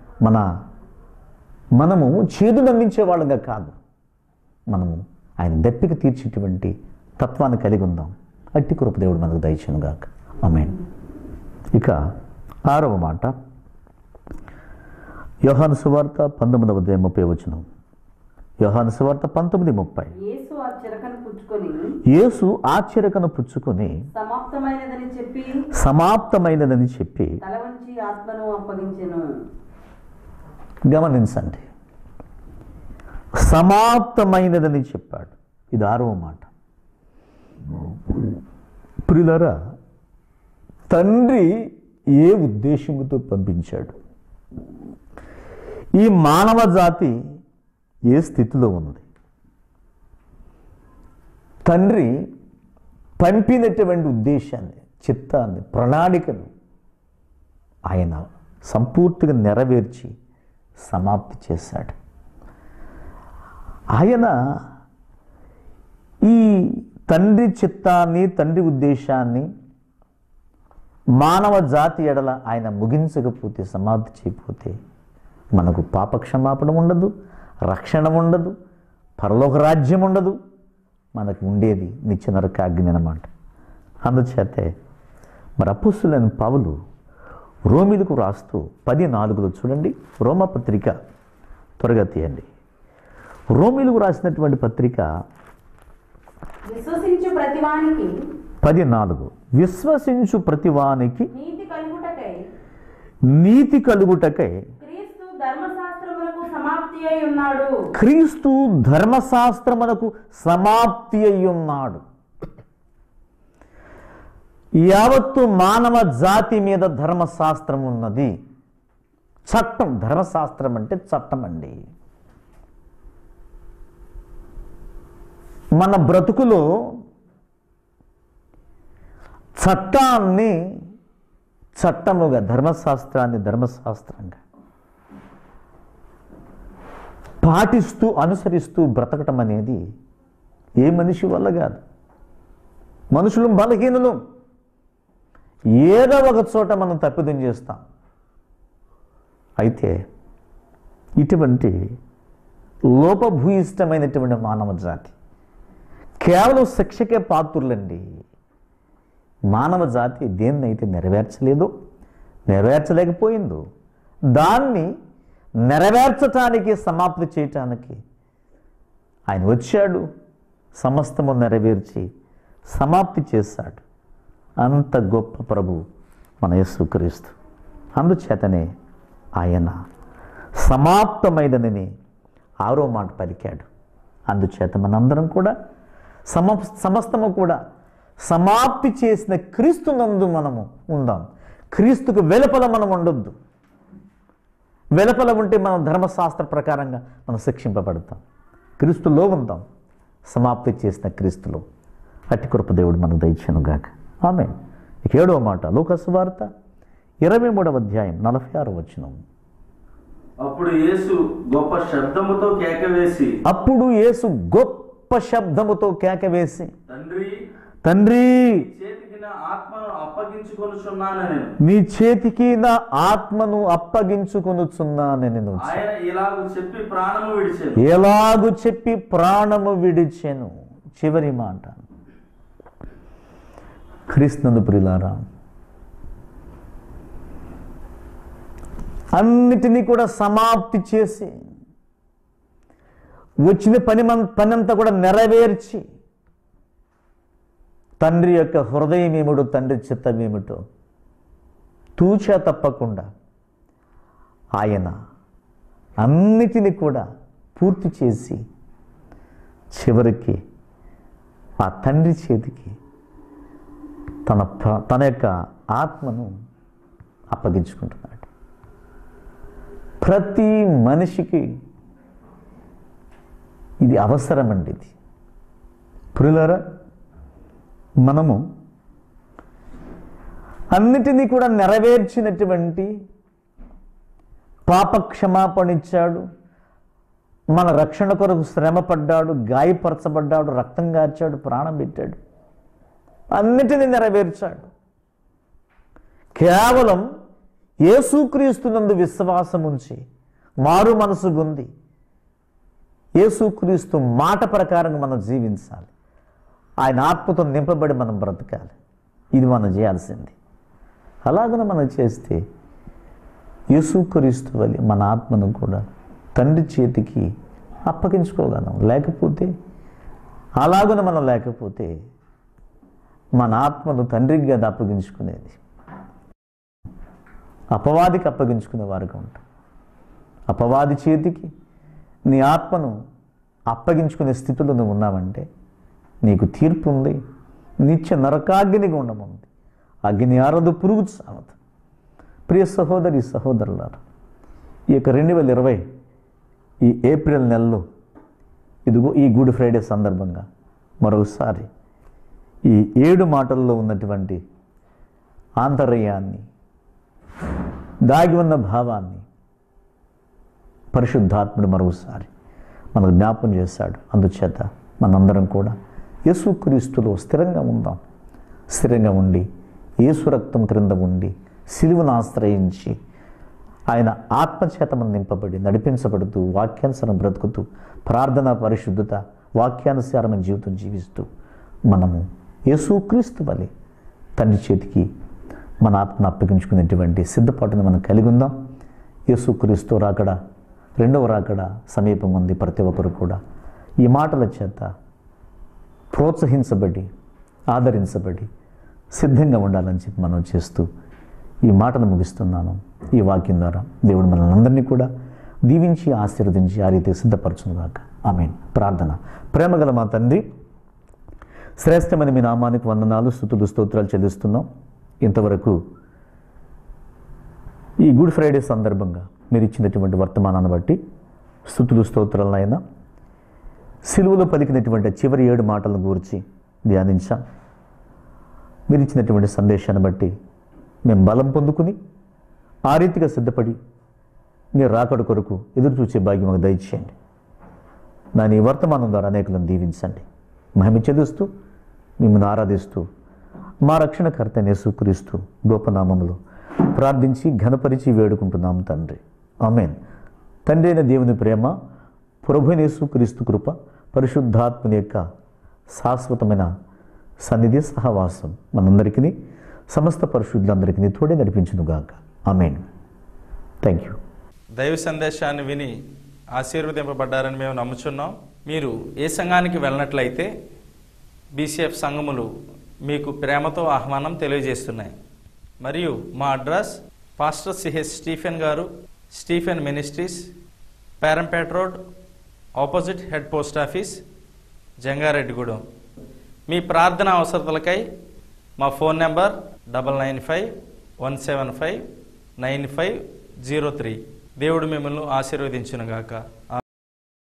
మనము చేదును అందించే వాళ్ళంగా కాదు, మనము ఆయన దప్పిక తీర్చేటువంటి తత్వాన్ని కలిగి ఉందాం. అట్టి కృప దేవుడు మనకు దయచేయునుగాక. ఆమేన్. ఇక 6వ మాట, యోహాను సువార్త 19:30. యోహాను సువార్త 19:30. యేసు ఆ చిరకను పుచ్చుకొని సమాప్తమైనదని చెప్పి తల వంచి ఆత్మను అప్పగించెను. గమనించండి, సమాప్తమైనదని చెప్పాడు. ఇది 6వ మాట. ప్రియులారా, తండ్రి ఏ ఉద్దేశంతో పంపించాడు? ఈ మానవ జాతి ఏ స్థితిలో ఉంది? తండ్రి పంపినటువంటి ఉద్దేశాన్ని, చిత్తాన్ని, ప్రణాళికను ఆయన సంపూర్తిగా నెరవేర్చి సమాప్తి చేశాడు. ఆయన ఈ తండ్రి చిత్తాన్ని, తండ్రి ఉద్దేశాన్ని మానవ జాతి ఎడల ఆయన ముగించకపోతే, సమాప్తి చేయకపోతే మనకు పాపక్షమాపణ ఉండదు, రక్షణ ఉండదు, పరలోక రాజ్యం ఉండదు. మనకు ఉండేది నిత్య నరకాగ్ని అన్నమాట. అందుచేతే మరి అపోస్తలుడైన పౌలు రోమీలకు రాస్తూ 10:4 చూడండి, రోమపత్రిక త్వరగా తీయండి. రోమీలకు రాసినటువంటి పత్రిక విశ్వసించు ప్రతివానికి 10:4 విశ్వసించు ప్రతివానికి నీతి కలుగుటకై క్రీస్తు ధర్మశాస్త్రమునకు సమాప్తి అయి ఉన్నాడు. యావత్తు మానవ జాతి మీద ధర్మశాస్త్రం ఉన్నది. చట్టం, ధర్మశాస్త్రం అంటే చట్టం అండి. మన బ్రతుకులో చట్టాన్ని చట్టముగా, ధర్మశాస్త్రాన్ని ధర్మశాస్త్రంగా పాటిస్తూ అనుసరిస్తూ బ్రతకటం అనేది ఏ మనిషి వల్ల కాదు. మనుషులు బలహీనులు, ఏదో ఒక చోట మనం తప్పిదం చేస్తాం. అయితే ఇటువంటి లోపభూయిష్టమైనటువంటి మానవ జాతి కేవలం శిక్షకే పాత్రులండి. మానవ జాతి దేన్నైతే నెరవేర్చలేదో, నెరవేర్చలేకపోయిందో, దాన్ని నెరవేర్చటానికి, సమాప్తి చేయటానికి ఆయన వచ్చాడు. సమస్తము నెరవేర్చి సమాప్తి చేశాడు. అంత గొప్ప ప్రభు మన యేసుక్రీస్తు. అందుచేతనే ఆయన సమాప్తమైనదని 6వ మాట పలికాడు. అందుచేత మనందరం కూడా సమస్తము కూడా సమాప్తి చేసిన క్రీస్తు నందు మనము ఉందాం. క్రీస్తుకు వెలుపల మనం ఉండొద్దు. వెలుపల ఉంటే మనం ధర్మశాస్త్ర ప్రకారంగా మనం శిక్షింపబడతాం. క్రీస్తులో ఉందాం, సమాప్తి చేసిన క్రీస్తులో. అట్టి కృప దేవుడు మనకు దయచేయునుగాక. ఆమేన్. ఇక 7వ మాట, లూకాసు వార్త 23:46. అప్పుడు యేసు గొప్ప శబ్దముతో కేకవేసి తండ్రి నీ చేతికి నా ఆత్మను అప్పగించుకొనుచున్నానెను. ఎలాగు చెప్పి ప్రాణము విడిచెను. చివరి మాట, క్రీస్తునందు ప్రియులారా, అన్నిటినీ కూడా సమాప్తి చేసి వచ్చిన పనంతా కూడా నెరవేర్చి తండ్రి యొక్క హృదయం ఏమిటో, తండ్రి చిత్తం ఏమిటో తూచా తప్పకుండా ఆయన అన్నిటినీ కూడా పూర్తి చేసి చివరికి ఆ తండ్రి చేతికి తన యొక్క ఆత్మను అప్పగించుకుంటున్నాడు. ప్రతి మనిషికి ఇది అవసరమండి. ఇది ప్రియులారా, మనము అన్నిటినీ కూడా నెరవేర్చినటువంటి పాప క్షమాపణ ఇచ్చాడు, మన రక్షణ కొరకు శ్రమ పడ్డాడు, గాయపరచబడ్డాడు, రక్తం గార్చాడు, ప్రాణం పెట్టాడు, అన్నిటినీ నెరవేర్చాడు. కేవలం యేసుక్రీస్తునందు విశ్వాసం ఉంచి మారు మనసు పొంది యేసుక్రీస్తు మాట ప్రకారం మనం జీవించాలి. ఆయన ఆత్మతో నింపబడి మనం బ్రతకాలి. ఇది మనం చేయాల్సింది. అలాగనే మనం చేస్తే యేసుక్రీస్తు వలె మన ఆత్మను కూడా తండ్రి చేతికి అప్పగించుకోగలం. లేకపోతే అలాగనే మనం లేకపోతే మన ఆత్మను తండ్రికి కదా అప్పగించుకునేది, అపవాదికి అప్పగించుకునే వారుగా ఉంటాం. అపవాది చేతికి నీ ఆత్మను అప్పగించుకునే స్థితిలో నువ్వు ఉన్నావంటే నీకు తీర్పు ఉంది, నిత్య నరకాగ్నిగా ఉండముంది. అగ్ని ఆరదు, పురుగు చావదు. ప్రియ సహోదరి సహోదరులారా, ఈ యొక్క 2020 ఈ ఏప్రిల్ నెలలో ఇదిగో ఈ గుడ్ ఫ్రైడే సందర్భంగా మరోసారి ఈ 7 మాటల్లో ఉన్నటువంటి ఆంతర్యాన్ని, దాగి ఉన్న భావాన్ని పరిశుద్ధాత్ముడు మరోసారి మనకు జ్ఞాపం చేశాడు. అందుచేత మనందరం కూడా యేసుక్రీస్తులో స్థిరంగా ఉందాం. స్థిరంగా ఉండి యేసు రక్తం క్రింద ఉండి సిలువను ఆశ్రయించి ఆయన ఆత్మచేత మనం నింపబడి నడిపించబడుతూ వాక్యానుసారం బ్రతుకుతూ ప్రార్థన, పరిశుద్ధత, వాక్యానుసారమైన జీవితం జీవిస్తూ మనము యేసుక్రీస్తు వలె తండ్రి చేతికి మన ఆత్మను అప్పగించుకునేటువంటి సిద్ధపాటును మనం కలిగి ఉందాం. యేసుక్రీస్తు రాకడ, రెండవ రాకడ సమీపం ఉంది. ప్రతి ఒక్కరు కూడా ఈ మాటల చేత ప్రోత్సహించబడి ఆదరించబడి సిద్ధంగా ఉండాలని చెప్పి మనం చేస్తూ ఈ మాటను ముగిస్తున్నాను. ఈ వాక్యం ద్వారా దేవుడు మనల్ని అందరినీ కూడా దీవించి ఆశీర్వదించి ఆ రీతికి సిద్ధపరచునుగాక. ఆమేన్. ప్రార్థన. ప్రేమగల మా తండ్రి, శ్రేష్టమైన మీ నామానికి వందనాలు, స్తుతులు, స్తోత్రాలు చెల్లిస్తున్నాం. ఇంతవరకు ఈ గుడ్ ఫ్రైడే సందర్భంగా మీరు ఇచ్చినటువంటి వర్తమానాన్ని బట్టి స్తుతులు, స్తోత్రాలైనా సిలువలో పలికినటువంటి చివరి 7 మాటలను గురించి ధ్యానించాం. మీరు ఇచ్చినటువంటి సందేశాన్ని బట్టి మేము బలం పొందుకుని ఆ రీతిగా సిద్ధపడి మీరు రాకడ కొరకు ఎదురు చూసే భాగ్యం మాకు దయచేయండి. దాని వర్తమానం ద్వారా అనేకులను దీవించండి. మహిమ చెల్లిస్తూ మిమ్మల్ని ఆరాధిస్తూ మా రక్షణకర్త యేసుక్రీస్తు గొప్ప నామములో ప్రార్థించి ఘనపరిచి వేడుకుంటున్నాము తండ్రి. ఆమేన్. తండ్రి అయిన దేవుని ప్రేమ, ప్రభువైన యేసుక్రీస్తు కృప, పరిశుద్ధాత్మని యొక్క శాశ్వతమైన సన్నిధి సహవాసం మనందరికీ, సమస్త పరిశుద్ధులందరికీ తోడే నడిపించునుగాక. ఆమేన్. Thank you. దైవ సందేశాన్ని విని ఆశీర్వదింపబడ్డారని మేము నమ్ముచున్నాం. మీరు ఏ సంఘానికి వెళ్ళినట్లయితే బీసీఎఫ్ సంఘములు మీకు ప్రేమతో ఆహ్వానం తెలియజేస్తున్నాయి. మరియు మా address pastor CH Stephen garu, Stephen ministries, Perampeta road, opposite head post office, Jangareddygudem. మీ ప్రార్థన అవసరతలకై మా ఫోన్ నెంబర్ 9951759503. దేవుడు మిమ్మల్ని ఆశీర్వదించునుగాక.